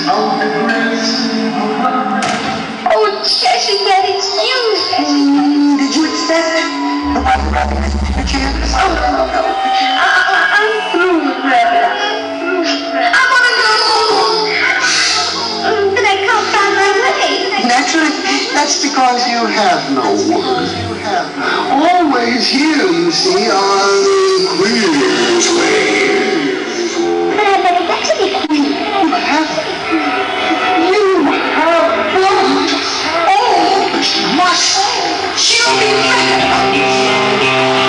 Oh, Cheshire Cat, it's you. Did you accept the chance? Oh, no. I'm through with rabbits. I want to go home. But I can't find my way. Naturally, that's because you have no words. Always here, you see, on the Queen's Way. But I better get to the Queen. You have both. Oh, must you be mad?